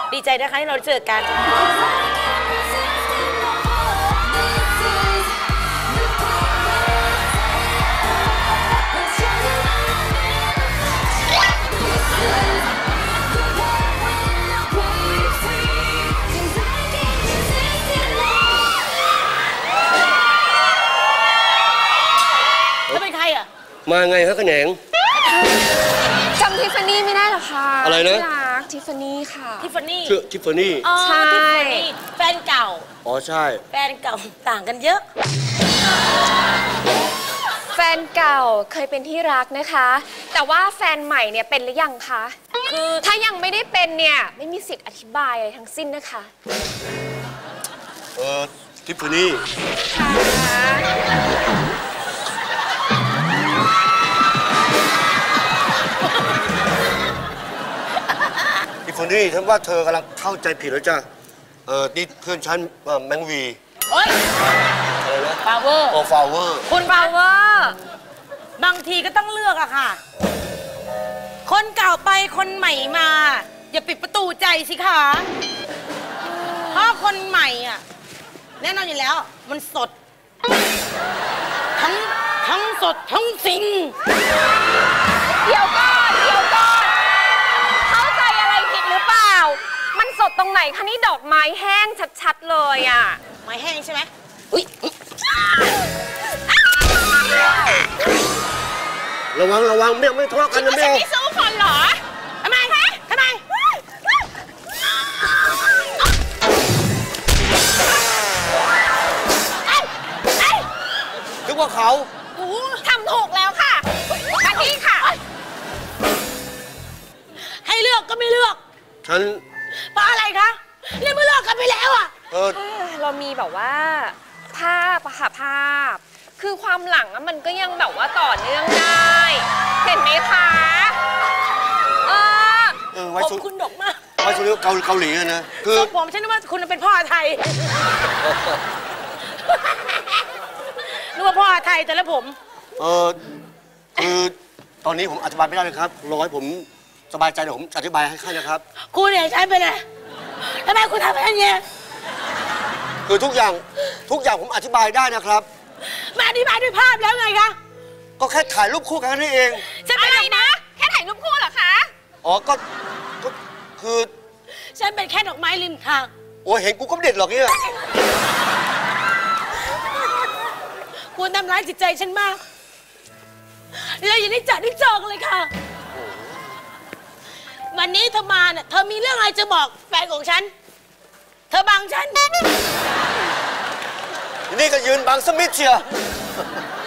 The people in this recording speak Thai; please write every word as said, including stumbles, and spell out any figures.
ดีใจนะคะที่เราเจอกันมาไงฮะขนงจำทิฟฟานี่ไม่ได้หรอคะอะไรนะทิฟฟานี่ค่ะทิฟฟานี่ชื่อทิฟฟานี่ใช่แฟนเก่าอ๋อใช่แฟนเก่าต่างกันเยอะแฟนเก่าเคยเป็นที่รักนะคะแต่ว่าแฟนใหม่เนี่ยเป็นหรือยังคะคือถ้ายังไม่ได้เป็นเนี่ยไม่มีสิทธิ์อธิบายอะไรทั้งสิ้นนะคะเออทิฟฟานี่ทิฟฟานี่ฉันว่าเธอกำลังเข้าใจผิดแล้วจ้ะเออนี่เพื่อนฉันแมงวีเฮ้ยอะไรนะฟาวเวอร์โอ้ฟาวเวอร์คุณฟาวเวอร์บางทีก็ต้องเลือกอะค่ะคนเก่าไปคนใหม่มาอย่าปิดประตูใจสิคะเพราะคนใหม่อะแน่นอนอยู่แล้วมันสดทั้งทั้งสดทั้งสิ่งเดี๋ยวก่อนเดี๋ยวก่อนเข้าใจอะไรผิดหรือเปล่ามันสดตรงไหนคะนี่ดอกไม้แห้งชัดๆเลยอะไม้แห้งใช่ไหมอุ้ยระวังระวังไม่ไม่ทะเลาะกันนะแม่ไม่สู้คนเหรอทำไมคะทำไมนึกว่าเขาทำถูกแล้วค่ะมาที่ค่ะให้เลือกก็ไม่เลือกฉันเพราะอะไรคะเรื่องไม่เลือกกันไปแล้วอ่ะเออเรามีแบบว่าภาพอะค่ะภาพคือความหลังมันก็ยังแบบว่าต่อเนื่องได้เห็นไหมคะเออผมคุณดกมากไว้ชุดเกาเกาหลีนะคือผมฉันนึกว่าคุณเป็นพ่อไทยนึกว่าพ่อไทยแต่ละผมเออคือตอนนี้ผมอธิบายไม่ได้เลยครับรอให้ผมสบายใจเดี๋ยวผมอธิบายให้ค่อยนะครับคุณเนี่ยใช้ไปเลยทำไมคุณทำแบบนี้คือทุกอย่างทุกอย่างผมอธิบายได้นะครับมาอธิบายด้วยภาพแล้วไงคะก็แค่ถ่ายรูปคู่กันนี่เองอะไรนะแค่ถ่ายรูปคู่เหรอคะอ๋อก็ก็คือฉันเป็นแค่ดอกไม้ริมทางโอ้เห็นกูก็ไม่เด็ดหรอกเนี่ยคุณทำร้ายจิตใจฉันมากแล้วอย่าได้จัดได้จองเลยค่ะวันนี้เธอมาเนี่ยเธอมีเรื่องอะไรจะบอกแฟนของฉันเธอบังฉันนี่ก็ยืนบังสมิธเชีย